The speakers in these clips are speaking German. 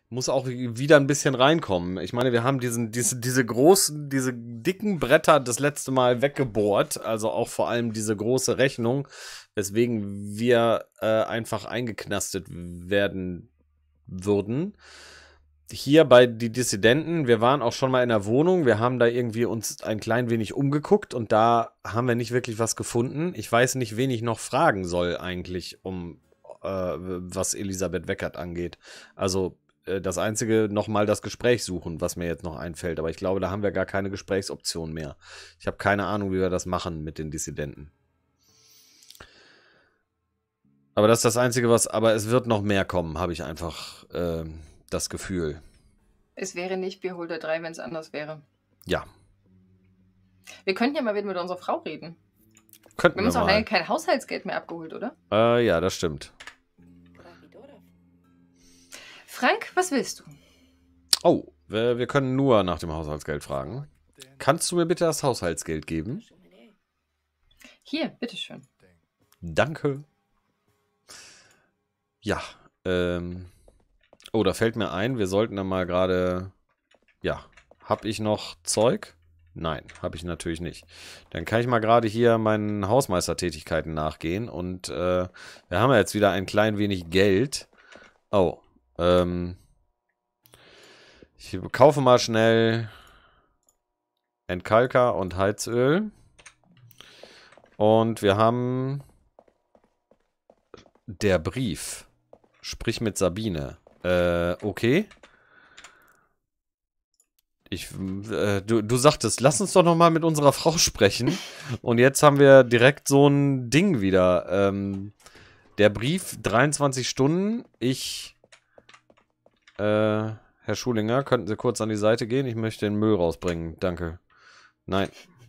muss auch wieder ein bisschen reinkommen. Ich meine, wir haben diese großen, diese dicken Bretter das letzte Mal weggebohrt. Also auch vor allem diese große Rechnung, weswegen wir einfach eingeknastet werden würden. Hier bei die Dissidenten, wir waren auch schon mal in der Wohnung. Wir haben da irgendwie uns ein klein wenig umgeguckt und da haben wir nicht wirklich was gefunden. Ich weiß nicht, wen ich noch fragen soll eigentlich, was Elisabeth Weckert angeht. Also das Einzige, nochmal das Gespräch suchen, was mir jetzt noch einfällt. Aber ich glaube, da haben wir gar keine Gesprächsoption mehr. Ich habe keine Ahnung, wie wir das machen mit den Dissidenten. Aber das ist das Einzige, aber es wird noch mehr kommen, habe ich einfach das Gefühl. Es wäre nicht Beholder 3, wenn es anders wäre. Ja. Wir könnten ja mal wieder mit unserer Frau reden. Könnten wir haben uns auch lange kein Haushaltsgeld mehr abgeholt, oder? Ja, das stimmt. Frank, was willst du? Oh, wir können nur nach dem Haushaltsgeld fragen. Kannst du mir bitte das Haushaltsgeld geben? Hier, bitteschön. Danke. Ja, oh, da fällt mir ein, wir sollten dann mal gerade... Ja, hab ich noch Zeug? Nein, habe ich natürlich nicht. Dann kann ich mal gerade hier meinen Hausmeistertätigkeiten nachgehen. Und wir haben ja jetzt wieder ein klein wenig Geld. Oh, ich kaufe mal schnell Entkalker und Heizöl. Und wir haben der Brief. Sprich mit Sabine. Okay. Du sagtest, lass uns doch noch mal mit unserer Frau sprechen. Und jetzt haben wir direkt so ein Ding wieder. Der Brief, 23 Stunden. Herr Schulinger, könnten Sie kurz an die Seite gehen? Ich möchte den Müll rausbringen. Danke. Nein.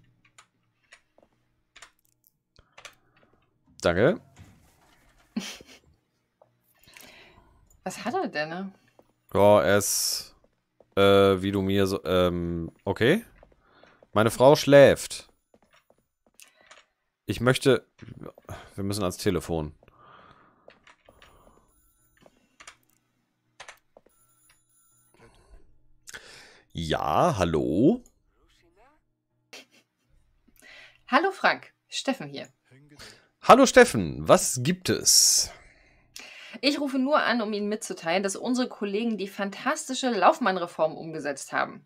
Danke. Was hat er denn, ne? Ja, er ist... wie du mir so... okay. Meine Frau schläft. Ich möchte... Wir müssen ans Telefon. Ja, hallo? Hallo Frank, Steffen hier. Hallo Steffen, was gibt es? Ich rufe nur an, um Ihnen mitzuteilen, dass unsere Kollegen die fantastische Laufmannreform umgesetzt haben.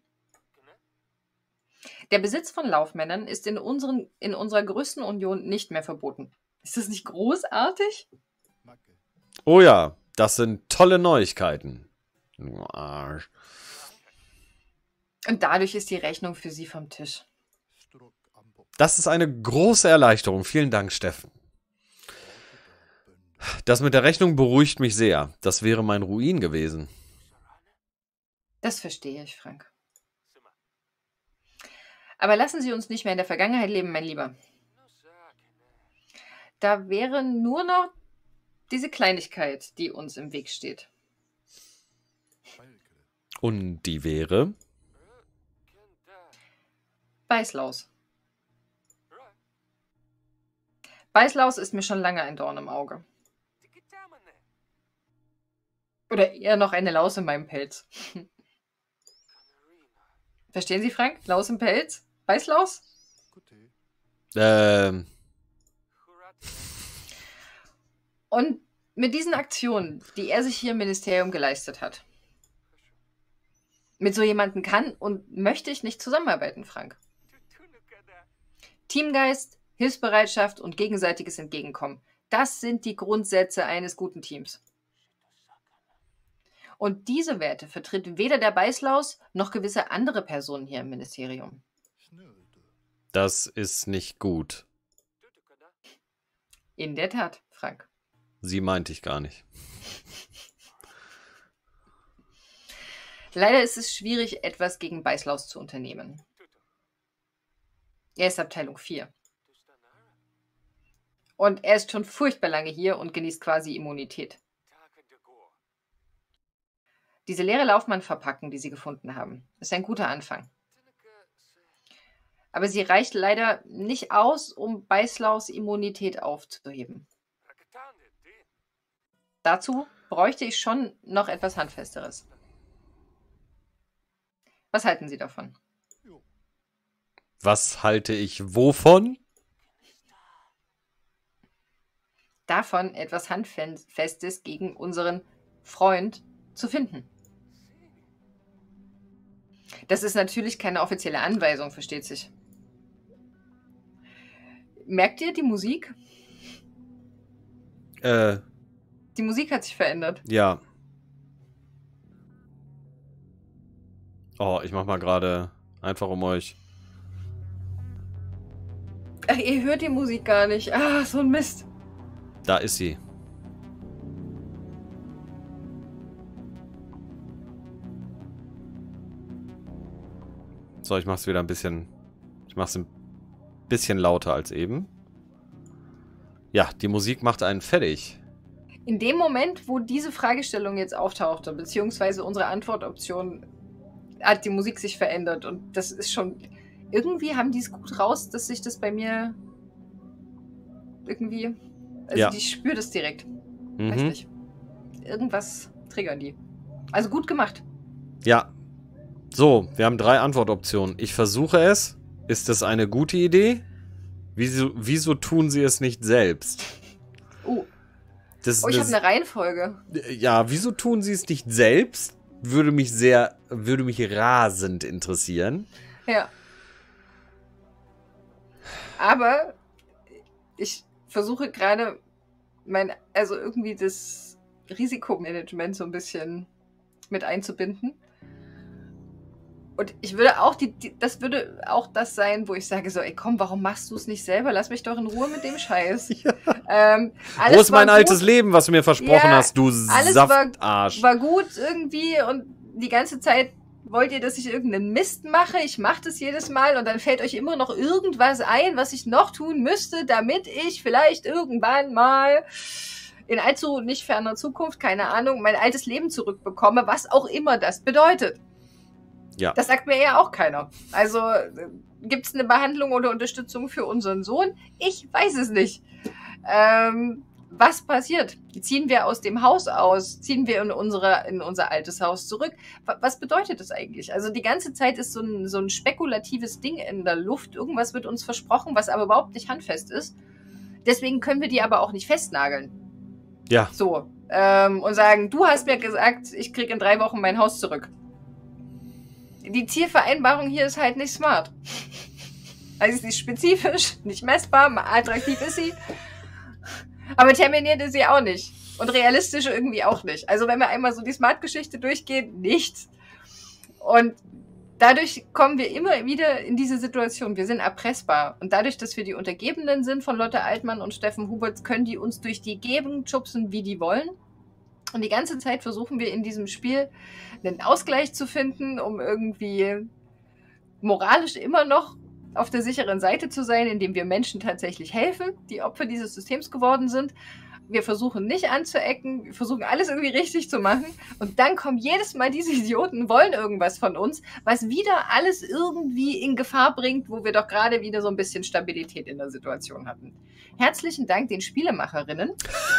Der Besitz von Laufmännern ist in unserer größten Union nicht mehr verboten. Ist das nicht großartig? Oh ja, das sind tolle Neuigkeiten. Du Arsch. Und dadurch ist die Rechnung für Sie vom Tisch. Das ist eine große Erleichterung. Vielen Dank, Steffen. Das mit der Rechnung beruhigt mich sehr. Das wäre mein Ruin gewesen. Das verstehe ich, Frank. Aber lassen Sie uns nicht mehr in der Vergangenheit leben, mein Lieber. Da wäre nur noch diese Kleinigkeit, die uns im Weg steht. Und die wäre? Beißlaus. Beißlaus ist mir schon lange ein Dorn im Auge. Oder eher noch eine Laus in meinem Pelz. Verstehen Sie, Frank? Laus im Pelz? Beißlaus? Und mit diesen Aktionen, die er sich hier im Ministerium geleistet hat, mit so jemandem kann und möchte ich nicht zusammenarbeiten, Frank. Teamgeist, Hilfsbereitschaft und gegenseitiges Entgegenkommen. Das sind die Grundsätze eines guten Teams. Und diese Werte vertritt weder der Beißlaus noch gewisse andere Personen hier im Ministerium. Das ist nicht gut. In der Tat, Frank. Sie meinte ich gar nicht. Leider ist es schwierig, etwas gegen Beißlaus zu unternehmen. Er ist Abteilung 4. Und er ist schon furchtbar lange hier und genießt quasi Immunität. Diese leere Laufmannverpackung, die Sie gefunden haben, ist ein guter Anfang. Aber sie reicht leider nicht aus, um Beißlaus Immunität aufzuheben. Dazu bräuchte ich schon noch etwas Handfesteres. Was halten Sie davon? Was halte ich wovon? Davon, etwas Handfestes gegen unseren Freund zu finden. Das ist natürlich keine offizielle Anweisung, versteht sich. Merkt ihr die Musik? Die Musik hat sich verändert. Ja. Oh, ich mach mal gerade einfach um euch. Ach, ihr hört die Musik gar nicht. Ah, so ein Mist. Da ist sie. So, ich mach's wieder ein bisschen. Ich mach's ein bisschen lauter als eben. Ja, die Musik macht einen fertig. In dem Moment, wo diese Fragestellung jetzt auftauchte, beziehungsweise unsere Antwortoption, hat die Musik sich verändert. Und das ist schon... Irgendwie haben die es gut raus, dass sich das bei mir irgendwie... Also Ja. ich spüre das direkt. Weiß nicht. Irgendwas triggern die. Also gut gemacht. Ja. So, wir haben 3 Antwortoptionen. Ich versuche es. Ist das eine gute Idee? Wieso tun sie es nicht selbst? Ich habe eine Reihenfolge. Ja, wieso tun sie es nicht selbst? Würde mich rasend interessieren. Ja. Aber ich versuche gerade also irgendwie das Risikomanagement so ein bisschen mit einzubinden. Und ich würde auch, das würde auch das sein, wo ich sage so, ey komm, warum machst du es nicht selber? Lass mich doch in Ruhe mit dem Scheiß. Ja. Alles wo ist mein gut. altes Leben, was du mir versprochen hast, du Saftarsch? War gut irgendwie und die ganze Zeit wollt ihr, dass ich irgendeinen Mist mache? Ich mache das jedes Mal und dann fällt euch immer noch irgendwas ein, was ich noch tun müsste, damit ich vielleicht irgendwann mal in allzu nicht ferner Zukunft, keine Ahnung, mein altes Leben zurückbekomme, was auch immer das bedeutet. Ja. Das sagt mir ja auch keiner. Also gibt es eine Behandlung oder Unterstützung für unseren Sohn? Ich weiß es nicht. Was passiert? Ziehen wir aus dem Haus aus? Ziehen wir in unser altes Haus zurück? Was bedeutet das eigentlich? Also die ganze Zeit ist so ein spekulatives Ding in der Luft. Irgendwas wird uns versprochen, was aber überhaupt nicht handfest ist. Deswegen können wir die aber auch nicht festnageln. Ja. So. Und sagen, du hast mir gesagt, ich kriege in 3 Wochen mein Haus zurück. Die Zielvereinbarung hier ist halt nicht smart. Also sie ist spezifisch, nicht messbar, attraktiv ist sie. Aber terminiert ist sie auch nicht. Und realistisch irgendwie auch nicht. Also wenn wir einmal so die Smart-Geschichte durchgehen, nichts. Und dadurch kommen wir immer wieder in diese Situation. Wir sind erpressbar. Und dadurch, dass wir die Untergebenen sind von Lotte Altmann und Steffen Huberts, können die uns durch die Gegend schubsen, wie die wollen. Und die ganze Zeit versuchen wir in diesem Spiel einen Ausgleich zu finden, um irgendwie moralisch immer noch auf der sicheren Seite zu sein, indem wir Menschen tatsächlich helfen, die Opfer dieses Systems geworden sind. Wir versuchen nicht anzuecken, wir versuchen alles irgendwie richtig zu machen. Und dann kommen jedes Mal diese Idioten, wollen irgendwas von uns, was wieder alles irgendwie in Gefahr bringt, wo wir doch gerade wieder so ein bisschen Stabilität in der Situation hatten. Herzlichen Dank den Spielemacherinnen.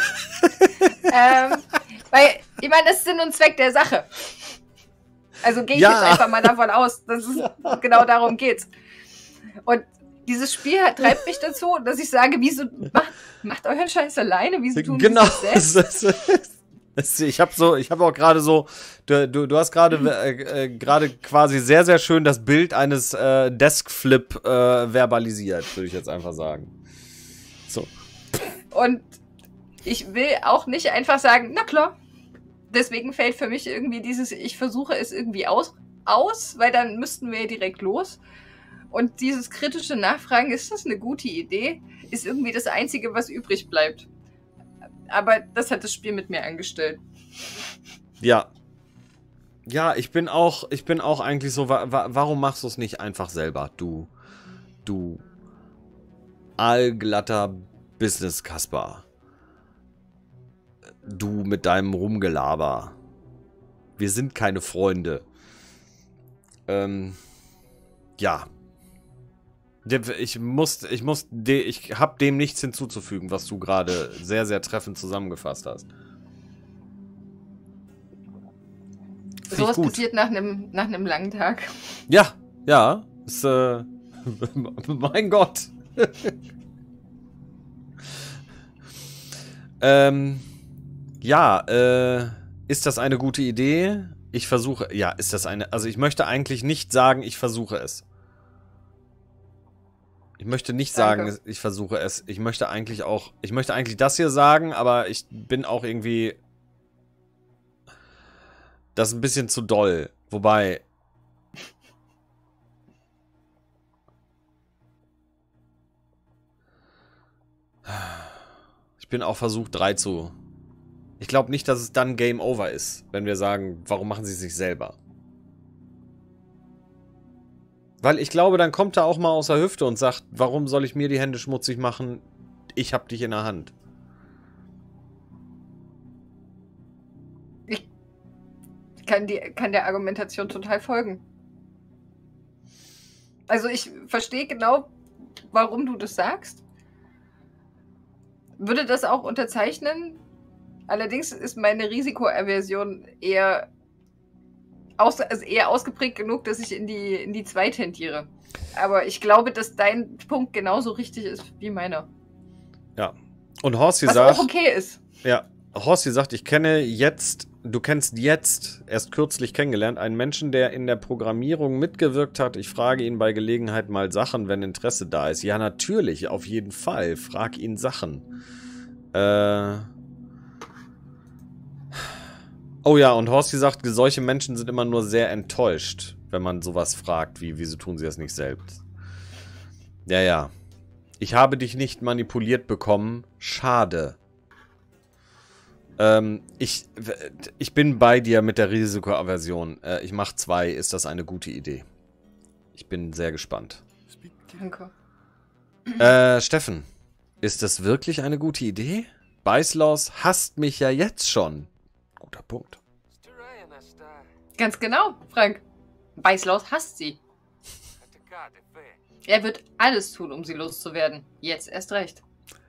Weil, ich meine, das ist Sinn und Zweck der Sache. Also gehe ich jetzt einfach mal davon aus, dass es genau darum geht. Und dieses Spiel treibt mich dazu, dass ich sage, wieso macht euren Scheiß alleine, wieso tun genau. Sie es selbst? Ich habe auch gerade so, du hast gerade quasi sehr, sehr schön das Bild eines Deskflip verbalisiert, würde ich jetzt einfach sagen. So. Und ich will auch nicht einfach sagen, na klar. Deswegen fällt für mich irgendwie ich versuche es irgendwie aus, weil dann müssten wir direkt los. Und dieses kritische Nachfragen, ist das eine gute Idee, ist irgendwie das Einzige, was übrig bleibt. Aber das hat das Spiel mit mir angestellt. Ja. Ja, ich bin auch eigentlich so, warum machst du es nicht einfach selber, du allglatter Business-Kasper. Du mit deinem Rumgelaber. Wir sind keine Freunde. Ja. Ich habe dem nichts hinzuzufügen, was du gerade sehr, sehr treffend zusammengefasst hast. Sowas passiert nach einem langen Tag. Ja, ja. Ist, mein Gott. Ja, ist das eine gute Idee? Ich versuche, ja, ist das eine, also ich möchte eigentlich nicht sagen, ich versuche es. Ich möchte nicht sagen, ich versuche es. Ich möchte eigentlich das hier sagen, aber ich bin auch irgendwie, das ist ein bisschen zu doll. Wobei, ich bin auch versucht, 3 zu. Ich glaube nicht, dass es dann Game Over ist, wenn wir sagen, warum machen sie es sich selber? Weil ich glaube, dann kommt er auch mal aus der Hüfte und sagt, warum soll ich mir die Hände schmutzig machen? Ich hab dich in der Hand. Ich kann der Argumentation total folgen. Also ich verstehe genau, warum du das sagst. Würde das auch unterzeichnen. Allerdings ist meine Risikoaversion eher ausgeprägt genug, dass ich in die 2 tendiere. Aber ich glaube, dass dein Punkt genauso richtig ist wie meiner. Ja. Und Horsti sagt... Was auch okay ist. Ja. Horsti sagt, du kennst jetzt, erst kürzlich kennengelernt, einen Menschen, der in der Programmierung mitgewirkt hat. Ich frage ihn bei Gelegenheit mal Sachen, wenn Interesse da ist. Ja, natürlich, auf jeden Fall. Frag ihn Sachen. Oh ja, und Horsti sagt, solche Menschen sind immer nur sehr enttäuscht, wenn man sowas fragt, wie, wieso tun sie das nicht selbst? Ja, ja. Ich habe dich nicht manipuliert bekommen. Schade. Ich bin bei dir mit der Risikoaversion. Ich mache 2. Ist das eine gute Idee? Ich bin sehr gespannt. Danke. Steffen, ist das wirklich eine gute Idee? Beißlaus hasst mich ja jetzt schon. Guter Punkt. Ganz genau, Frank. Beißlaus hasst sie. Er wird alles tun, um sie loszuwerden. Jetzt erst recht.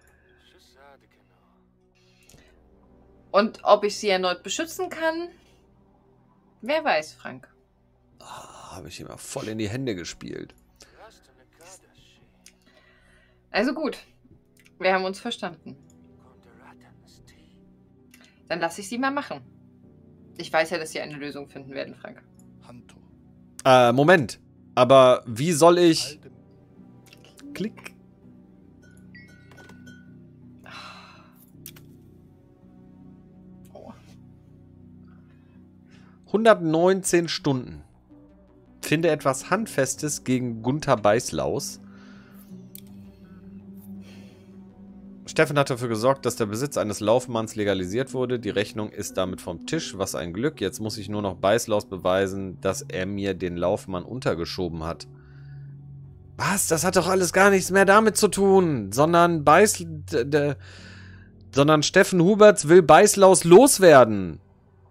Und ob ich sie erneut beschützen kann? Wer weiß, Frank. Habe ich immer voll in die Hände gespielt. Also gut. Wir haben uns verstanden. Dann lasse ich sie mal machen. Ich weiß ja, dass sie eine Lösung finden werden, Frank. Moment. Aber wie soll ich... Klick. Oh. 119 Stunden. Finde etwas Handfestes gegen Gunther Beißlaus. Steffen hat dafür gesorgt, dass der Besitz eines Laufmanns legalisiert wurde. Die Rechnung ist damit vom Tisch. Was ein Glück. Jetzt muss ich nur noch Beißlaus beweisen, dass er mir den Laufmann untergeschoben hat. Was? Das hat doch alles gar nichts mehr damit zu tun. Sondern Steffen Huberts will Beißlaus loswerden.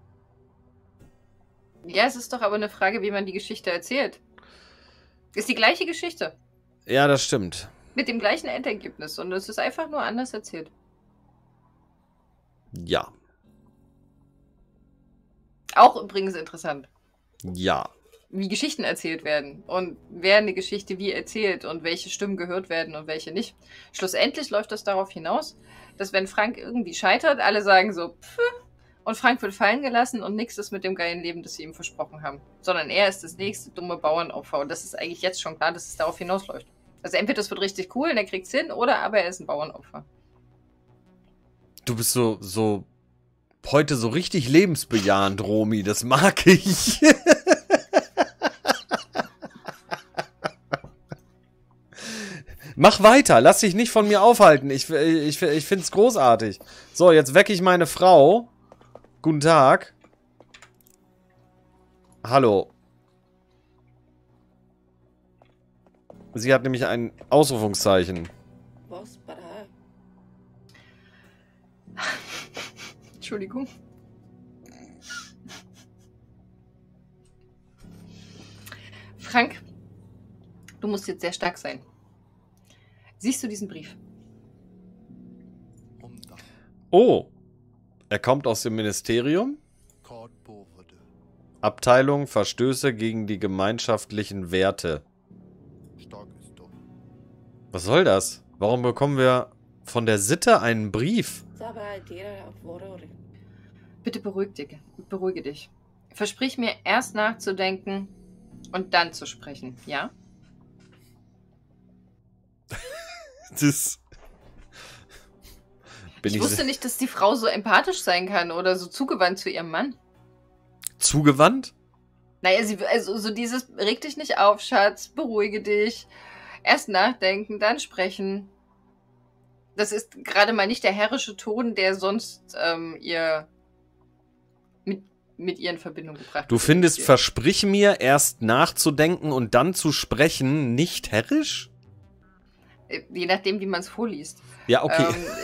Ja, es ist doch aber eine Frage, wie man die Geschichte erzählt. Ist die gleiche Geschichte. Ja, das stimmt. Mit dem gleichen Endergebnis. Und es ist einfach nur anders erzählt. Ja. Auch übrigens interessant. Ja. Wie Geschichten erzählt werden. Und wer eine Geschichte wie erzählt und welche Stimmen gehört werden und welche nicht. Schlussendlich läuft das darauf hinaus, dass wenn Frank irgendwie scheitert, alle sagen so, pff, und Frank wird fallen gelassen und nichts ist mit dem geilen Leben, das sie ihm versprochen haben. Sondern er ist das nächste dumme Bauernopfer. Und das ist eigentlich jetzt schon klar, dass es darauf hinausläuft. Also entweder das wird richtig cool und er kriegt's hin, oder aber er ist ein Bauernopfer. Du bist so heute so richtig lebensbejahend, Romy. Das mag ich. Mach weiter, lass dich nicht von mir aufhalten. Ich find's großartig. So, jetzt wecke ich meine Frau. Guten Tag. Hallo. Sie hat nämlich ein Ausrufungszeichen. Was? Entschuldigung. Frank, du musst jetzt sehr stark sein. Siehst du diesen Brief? Oh. Er kommt aus dem Ministerium? Abteilung Verstöße gegen die gemeinschaftlichen Werte. Stark ist doch. Was soll das? Warum bekommen wir von der Sitte einen Brief? Bitte beruhige dich. Versprich mir, erst nachzudenken und dann zu sprechen, ja? Das Ich wusste nicht, dass die Frau so empathisch sein kann oder so zugewandt zu ihrem Mann. Zugewandt? Naja, also so dieses, reg dich nicht auf, Schatz, beruhige dich. Erst nachdenken, dann sprechen. Das ist gerade mal nicht der herrische Ton, der sonst ihr mit ihr in Verbindung gebracht wird. Du findest, versprich mir, erst nachzudenken und dann zu sprechen, nicht herrisch? Je nachdem, wie man es vorliest. Ja, okay.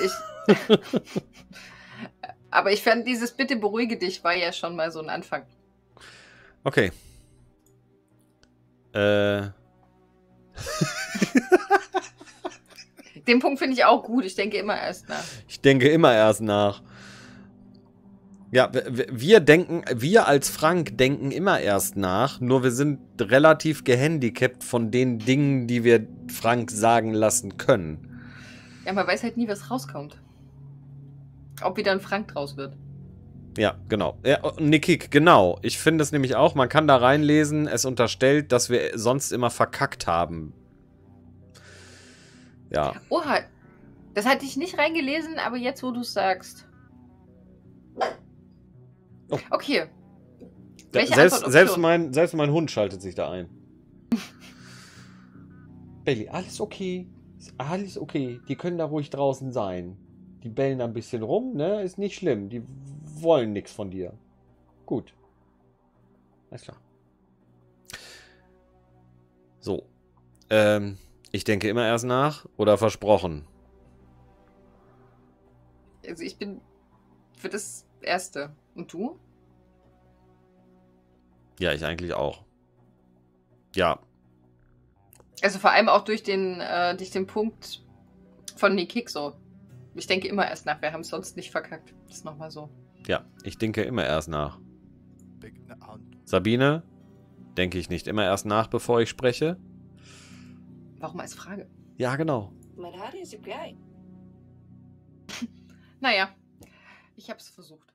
Aber ich fand, dieses Bitte beruhige dich war ja schon mal so ein Anfang. Okay. Den Punkt finde ich auch gut. Ich denke immer erst nach. Ich denke immer erst nach. Ja, wir als Frank denken immer erst nach, nur wir sind relativ gehandicapt von den Dingen, die wir Frank sagen lassen können. Ja, man weiß halt nie, was rauskommt. Ob wieder ein Frank draus wird. Ja, genau. Ja, Nickig, genau. Ich finde es nämlich auch, man kann da reinlesen, es unterstellt, dass wir sonst immer verkackt haben. Ja. Oha, das hatte ich nicht reingelesen, aber jetzt, wo du es sagst. Oh. Okay. Welche Antwortoption? Selbst mein Hund schaltet sich da ein. Bailey, alles okay. Ist alles okay. Die können da ruhig draußen sein. Die bellen da ein bisschen rum, ne? Ist nicht schlimm. Die wollen nichts von dir. Gut. Alles klar. So. Ich denke immer erst nach oder versprochen. Also ich bin für das Erste. Und du? Ja, ich eigentlich auch. Ja. Also vor allem auch durch den Punkt von Nickig so. Ich denke immer erst nach. Wir haben es sonst nicht verkackt. Das ist nochmal so. Ja, ich denke immer erst nach. Denk eine Hand. Sabine, denke ich nicht immer erst nach, bevor ich spreche? Warum als Frage? Ja, genau. Naja, ich hab's versucht.